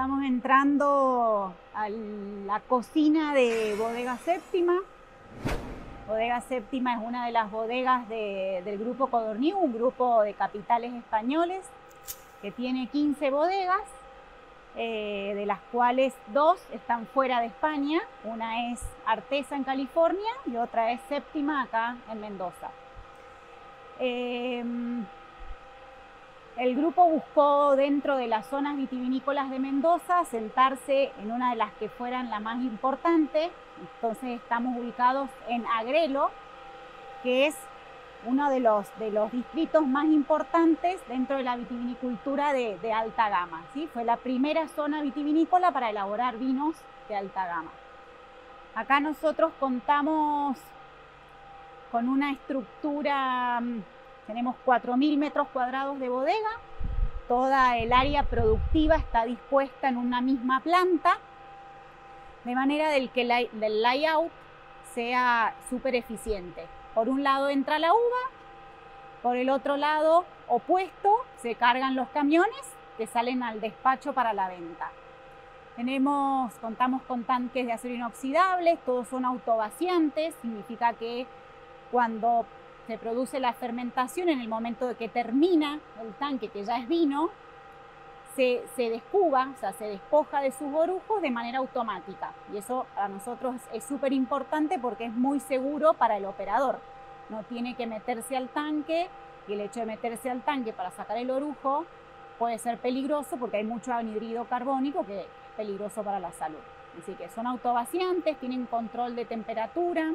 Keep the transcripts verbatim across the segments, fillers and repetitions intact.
Estamos entrando a la cocina de Bodega Séptima. Bodega Séptima es una de las bodegas de, del grupo Codorníu, un grupo de capitales españoles que tiene quince bodegas, eh, de las cuales dos están fuera de España. Una es Artesa en California y otra es Séptima acá en Mendoza. Eh, El grupo buscó dentro de las zonas vitivinícolas de Mendoza sentarse en una de las que fueran la más importante. Entonces estamos ubicados en Agrelo, que es uno de los, de los distritos más importantes dentro de la vitivinicultura de, de alta gama, ¿sí? Fue la primera zona vitivinícola para elaborar vinos de alta gama. Acá nosotros contamos con una estructura. Tenemos cuatro mil metros cuadrados de bodega, toda el área productiva está dispuesta en una misma planta, de manera del que el layout sea súper eficiente. Por un lado entra la uva, por el otro lado opuesto se cargan los camiones que salen al despacho para la venta. Tenemos, contamos con tanques de acero inoxidable, todos son autovaciantes, significa que cuando se produce la fermentación, en el momento de que termina el tanque, que ya es vino, se, se descuba, o sea, se despoja de sus orujos de manera automática. Y eso para nosotros es súper importante porque es muy seguro para el operador. No tiene que meterse al tanque, y el hecho de meterse al tanque para sacar el orujo puede ser peligroso porque hay mucho anhídrido carbónico que es peligroso para la salud. Así que son autovaciantes, tienen control de temperatura,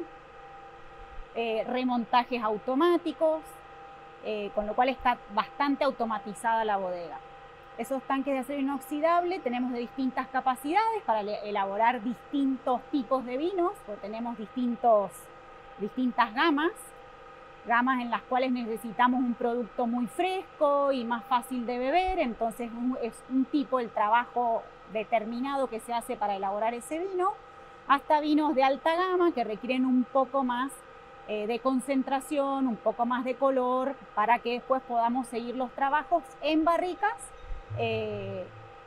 Eh, remontajes automáticos, eh, con lo cual está bastante automatizada la bodega. Esos tanques de acero inoxidable tenemos de distintas capacidades para elaborar distintos tipos de vinos, porque tenemos distintos, distintas gamas, gamas en las cuales necesitamos un producto muy fresco y más fácil de beber, entonces un, es un tipo el trabajo determinado que se hace para elaborar ese vino, hasta vinos de alta gama que requieren un poco más de concentración, un poco más de color, para que después podamos seguir los trabajos en barricas eh,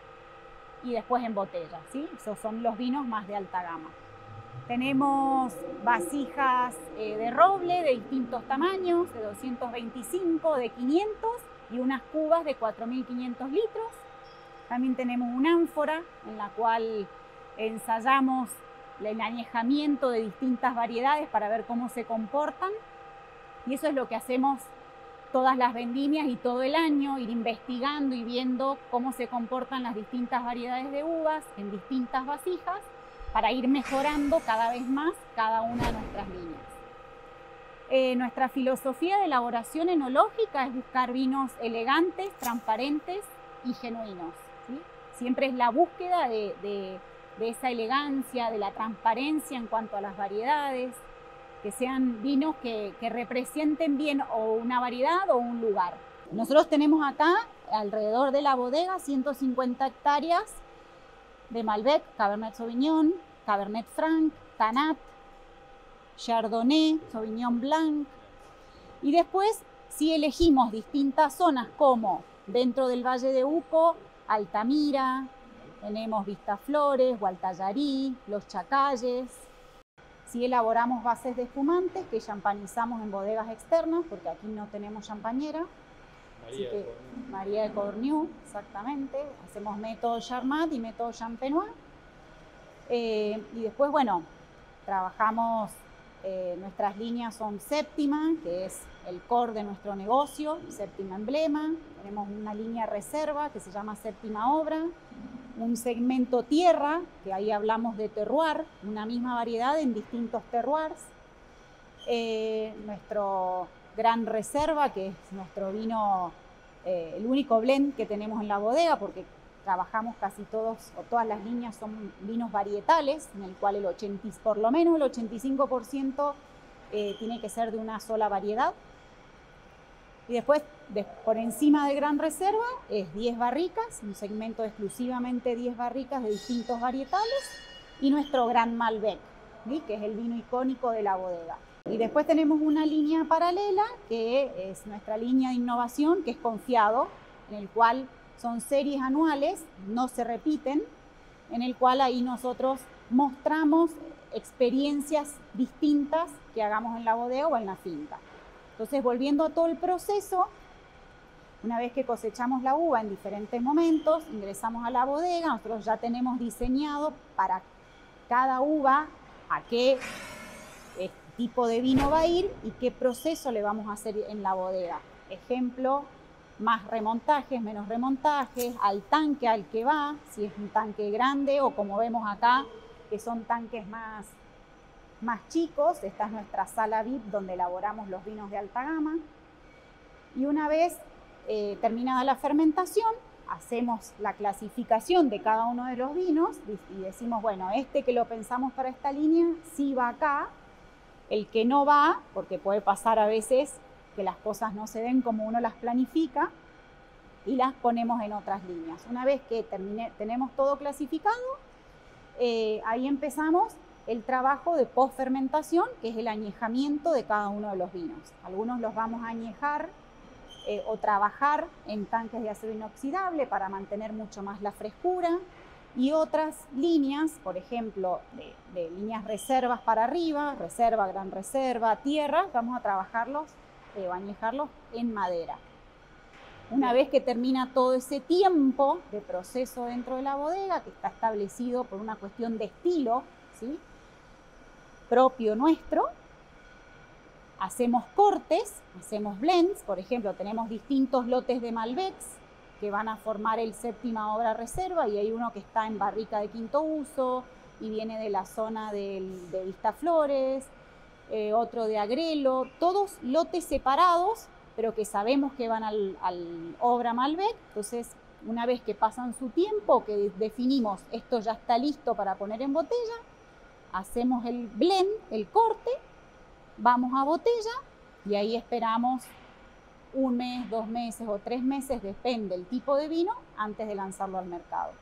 y después en botellas, ¿sí? Esos son los vinos más de alta gama. Tenemos vasijas eh, de roble de distintos tamaños, de doscientos veinticinco, de quinientos y unas cubas de cuatro mil quinientos litros. También tenemos una ánfora en la cual ensayamos el añejamiento de distintas variedades para ver cómo se comportan, y eso es lo que hacemos todas las vendimias y todo el año, ir investigando y viendo cómo se comportan las distintas variedades de uvas en distintas vasijas para ir mejorando cada vez más cada una de nuestras líneas. Eh, nuestra filosofía de elaboración enológica es buscar vinos elegantes, transparentes y genuinos, ¿sí? Siempre es la búsqueda de, de de esa elegancia, de la transparencia en cuanto a las variedades, que sean vinos que, que representen bien o una variedad o un lugar. Nosotros tenemos acá, alrededor de la bodega, ciento cincuenta hectáreas de Malbec, Cabernet Sauvignon, Cabernet Franc, Tannat, Chardonnay, Sauvignon Blanc. Y después, si elegimos distintas zonas como dentro del Valle de Uco, Altamira, tenemos Vistaflores, Gualtallarí, Los Chacalles. Sí elaboramos bases de espumantes que champanizamos en bodegas externas, porque aquí no tenemos champañera. María, Así que, de María de Codorníu, exactamente. Hacemos método Charmat y método Champenois. Eh, y después, bueno, trabajamos, eh, nuestras líneas son Séptima, que es el core de nuestro negocio, Séptima Emblema. Tenemos una línea reserva que se llama Séptima Obra. Un segmento tierra, que ahí hablamos de terroir, una misma variedad en distintos terroirs. Eh, nuestro gran reserva, que es nuestro vino, eh, el único blend que tenemos en la bodega, porque trabajamos casi todos, o todas las líneas son vinos varietales, en el cual el ochenta, por lo menos el ochenta y cinco por ciento eh, tiene que ser de una sola variedad. Y después, de, por encima de Gran Reserva, es diez barricas, un segmento exclusivamente diez barricas de distintos varietales, y nuestro Gran Malbec, ¿sí? Que es el vino icónico de la bodega. Y después tenemos una línea paralela, que es nuestra línea de innovación, que es Confiado, en el cual son series anuales, no se repiten, en el cual ahí nosotros mostramos experiencias distintas que hagamos en la bodega o en la finca. Entonces, volviendo a todo el proceso, una vez que cosechamos la uva en diferentes momentos, ingresamos a la bodega, nosotros ya tenemos diseñado para cada uva a qué eh, tipo de vino va a ir y qué proceso le vamos a hacer en la bodega. Ejemplo, más remontajes, menos remontajes, al tanque al que va, si es un tanque grande o como vemos acá, que son tanques más, más chicos. Esta es nuestra sala V I P donde elaboramos los vinos de alta gama. Y una vez eh, terminada la fermentación, hacemos la clasificación de cada uno de los vinos y decimos, bueno, este que lo pensamos para esta línea, sí va acá. El que no va, porque puede pasar a veces que las cosas no se den como uno las planifica, y las ponemos en otras líneas. Una vez que termine, tenemos todo clasificado, eh, ahí empezamos el trabajo de posfermentación, que es el añejamiento de cada uno de los vinos. Algunos los vamos a añejar eh, o trabajar en tanques de acero inoxidable para mantener mucho más la frescura, y otras líneas, por ejemplo, de, de líneas reservas para arriba, reserva, gran reserva, tierra, vamos a trabajarlos eh, o añejarlos en madera. Una vez que termina todo ese tiempo de proceso dentro de la bodega, que está establecido por una cuestión de estilo, ¿sí?, propio nuestro, hacemos cortes, hacemos blends. Por ejemplo, tenemos distintos lotes de Malbecs que van a formar el séptima obra reserva, y hay uno que está en barrica de quinto uso y viene de la zona del, de Vistaflores, eh, otro de Agrelo, todos lotes separados, pero que sabemos que van al, al obra Malbec. Entonces, una vez que pasan su tiempo, que definimos esto ya está listo para poner en botella, hacemos el blend, el corte, vamos a botella y ahí esperamos un mes, dos meses o tres meses, depende del tipo de vino, antes de lanzarlo al mercado.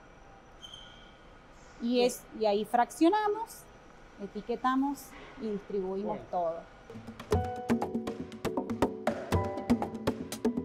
Y, es, y ahí fraccionamos, etiquetamos y distribuimos todo.